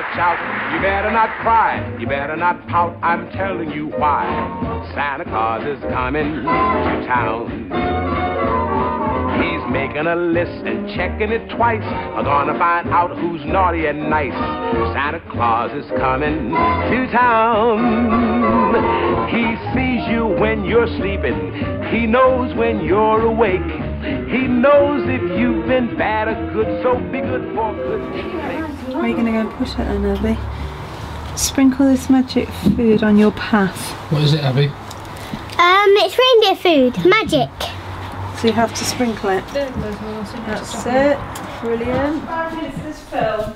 not shout, you better not cry, you better not pout, I'm telling you why. Santa Claus is coming to town. He's making a list and checking it twice. We're gonna find out who's naughty and nice. Santa Claus is coming to town. He sees you when you're sleeping. He knows when you're awake. He knows if you've been bad or good, so be good for goodness sake. Are you going to go and push it then, Abby? Sprinkle this magic food on your path. What is it, Abby? It's reindeer food, magic. So you have to sprinkle it. That's it. Brilliant. 5 minutes of this film.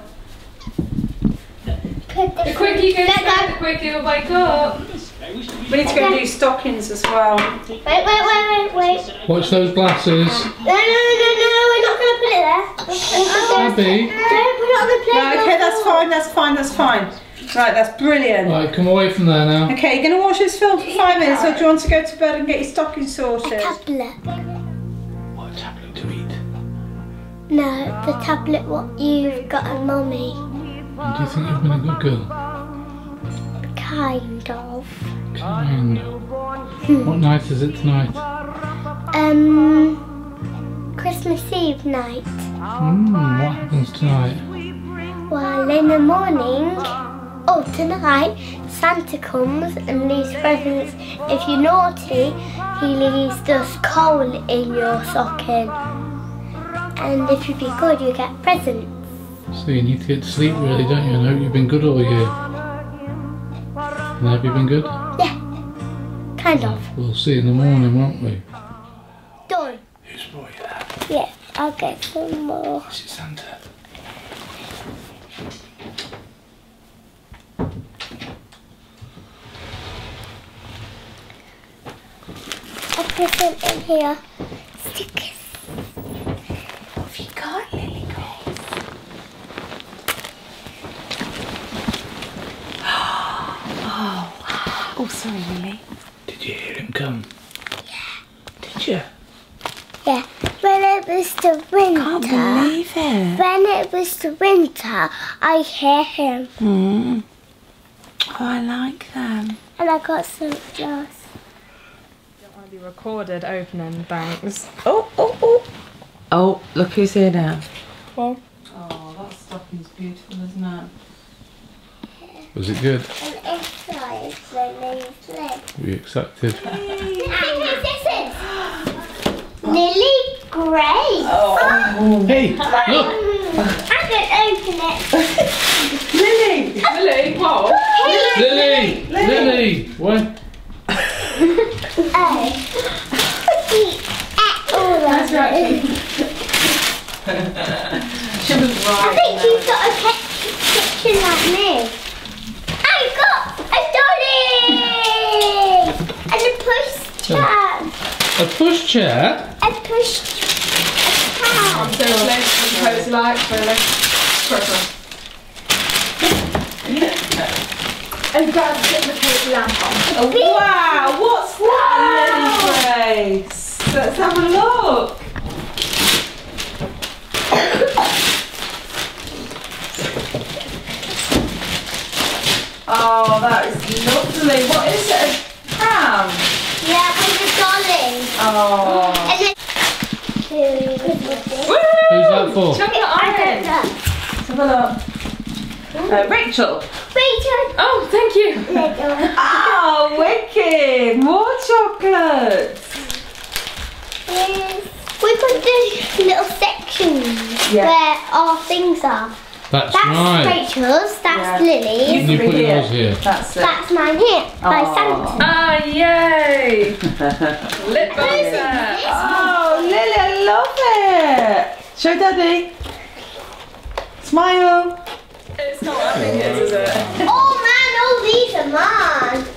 The quicker you go to bed, the quicker you'll wake up. We need to go and do stockings as well. Wait. Watch those glasses. No, we're not going to put it there. Abby. Don't put it on the plate. Right, okay, that's fine. Right, that's brilliant. Right, come away from there now. Okay, you're going to watch this film for 5 minutes, or do you want to go to bed and get your stocking sorted? Tablet. What a tablet to eat. No, the tablet what you've got on Mummy. Do you think you've been a good girl? Kind of. Kind of. What night is it tonight? Christmas Eve night. What happens tonight? Well, in the morning, tonight, Santa comes and leaves presents. If you're naughty, he leaves dust coal in your stocking. And if you be good, you get presents. So you need to get to sleep really, don't you? I hope you've been good all year. And have you been good? Yeah, kind of. We'll see in the morning, won't we? Done. Who's brought you that? Yeah, I'll get some more. Is it Santa? I'll put them in here. Stickers. What have you got, Lily Grace? Oh, sorry, Lily. Did you hear him come? Yeah. Did you? Yeah, when it was the winter. Can't believe it. When it was the winter, I hear him. Oh, I like them. And I got some glass. Don't want to be recorded opening bags. Oh, look who's here now. Well, Oh, that stocking's beautiful, isn't it? Was it good? And inside, Lily's leg. Were you excited? Lily Grace. Hey, look! I'm going to open it. Lily, what? Lily! What? That's right. She was right. I think you've got a kitchen like me. I got a dolly and a push chair. A pushchair? A push I'm so close to the post light, Lily. And Dad put the post lamp on. Oh, wow, what's that, Lily Grace? Let's have a look. Oh, that is lovely. What is it? A pram? Yeah, and a dolly. Oh. And then Who's that for? Chocolate I don't orange. know. Let's have a look. Rachel. Rachel. Oh, thank you. Oh, wicked. More chocolates. We put the little sections where our things are. That's That's right. Rachel's, that's Yeah. Lily's, And you Be put here. yours here. That's it. that's mine here, by Santa. Ah, yay! Lip balm. Oh, Lily, I love it. Show Daddy. Smile. It's not what I think it is it? Oh man, all these are mine.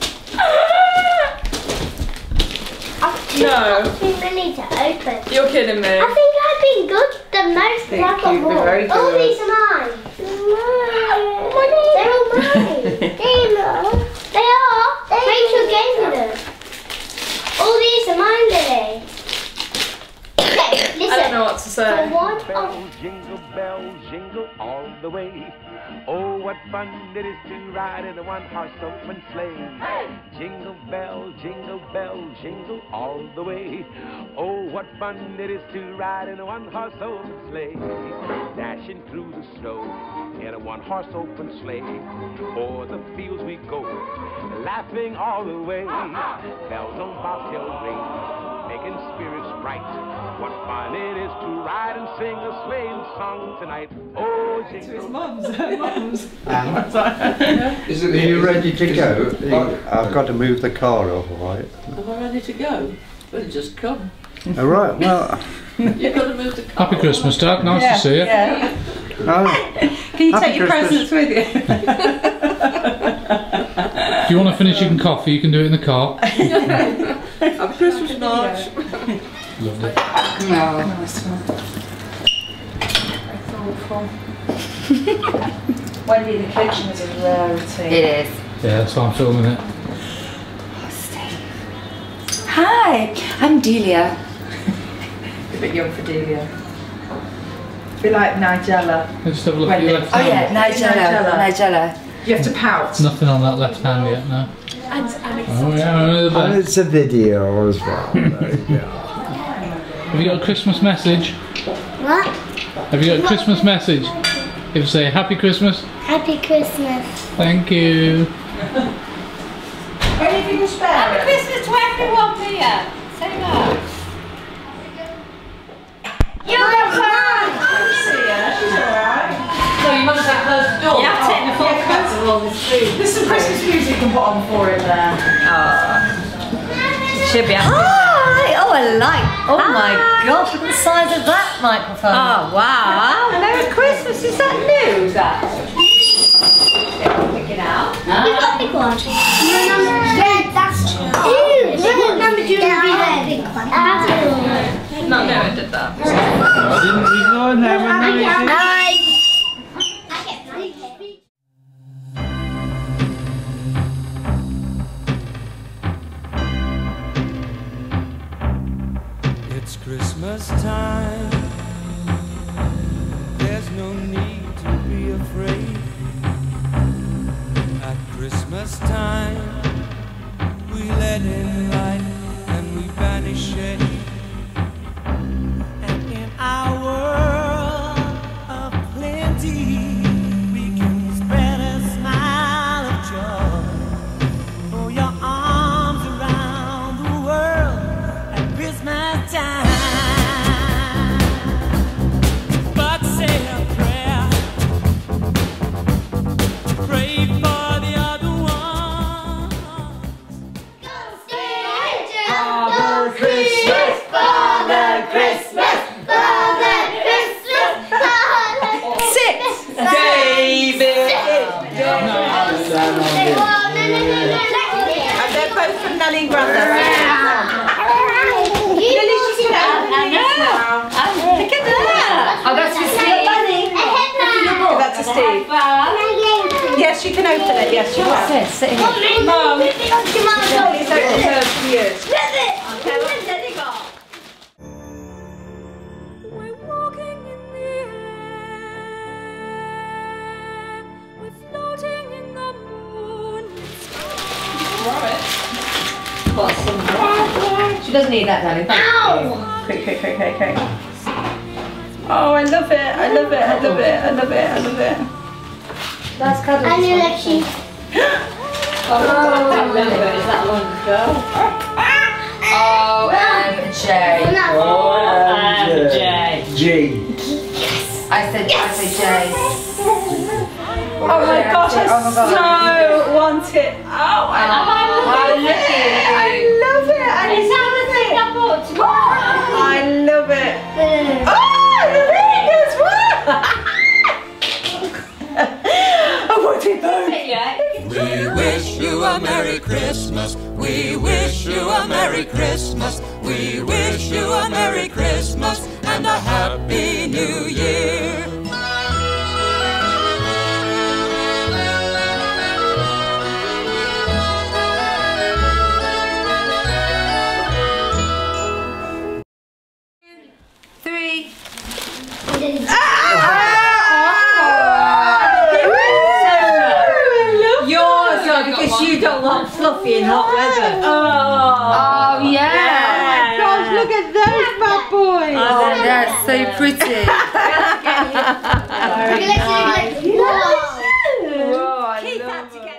No. Too many to open. You're kidding me. I think I've been good the most. Thank I've got you, more. very All good. these are mine. Oh my God. They're all mine. They are. Rachel gave me them. All these are mine, Lily. Okay, I don't listen. know know what to say. Bells, jingle all the way. Oh, what fun it is to ride in a one-horse open sleigh. Jingle bells, jingle all the way. Oh, what fun it is to ride in a one-horse open sleigh. Dashing through the snow in a one-horse open sleigh. O'er the fields we go, laughing all the way. Bells on bobtail ring, making spirits bright. What fun it is to ride and sing a sleighing song tonight. Oh, jingle. Are you ready to go? I've got to move the car off, all right? Am I ready to go? Well, just come. All right, well... You've got to move the car. Happy Christmas, Dad. Nice to see you. Yeah. Oh, Can you Happy take your Christmas. presents with you? If you want to finish eating coffee, you can do it in the car. Happy Christmas, Marge. Lovely. Nice one. Wendy in the kitchen is a rarity. It is. Yeah, that's why I'm filming it. Hi, I'm Delia. A bit young for Delia. Be like Nigella. Let's have a look at your left Oh hand. yeah, Nigella. You have to pout. There's nothing on that left hand yet, no. Oh yeah, only the and back. it's a video as well. There you go. Have you got a Christmas message? What? Have you got a Christmas message? If you say Happy Christmas, Happy Christmas. thank you. Anything to spare? Happy Christmas to everyone here. Say that. You're fine. She's alright. So you must have closed the door. Yeah, I've taken the photographs of all this food. There's some Christmas music you can put on for him there. Should be happy. Hi! Oh, a light. Oh my gosh, look at the size of that microphone. Oh, wow. Merry Christmas. Is that new? Is that? Pick it out. You got a big one. Yeah, that's true. Ew, what number do you want to be there? Big one. No, I did that. I didn't resign now when It's Christmas time. There's no need to be afraid. At Christmas time, we let in light and we banish shade. And in our world of plenty, we can spread a smile of joy. Throw your arms around the world at Christmas time. But say a prayer, pray for the other one. Father Christmas, Father Christmas, Father Christmas, Father. Six. David. And they're both from Nelly and Grandad. Lily, she's going to open yours now. Look at that. Oh, that's for Steve. Give that to Steve. Yes, you can open it. Yes, you What's can. this? Sit in it. Mum, please open hers for you. We're walking in the air. We're floating in the moon. She doesn't need that, darling. Thank you. Quick. Oh, I love it. I love it. I love it. I love it. I love it. That's cuddles. And you're lucky. Oh, I remember. Is that long ago? OMJ. G. I said J. Oh my gosh, I so want it. Oh, I love it. I love it. Oh, the ring as well. I want it both. We wish you a Merry Christmas. We wish you a Merry Christmas. We wish you a Merry Christmas and a Happy New Year. hot weather. Oh, yeah. Gosh, look at those bad boys. Oh, that's so pretty. Keep that together.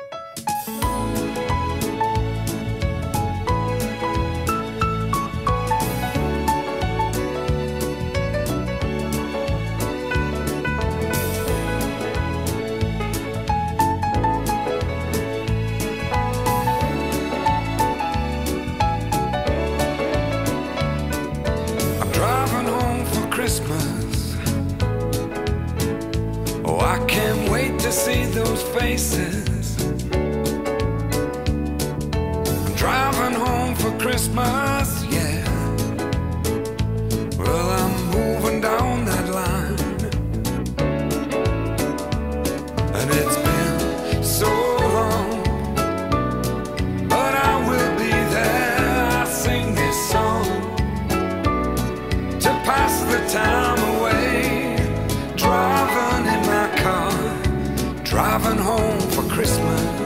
Christmas. Oh, I can't wait to see those faces. I'm driving home for Christmas, yeah. Well, I'm moving down that line, and it's been so long, but I will be there. I sing this song to pass the time away, driving in my car, driving home for Christmas.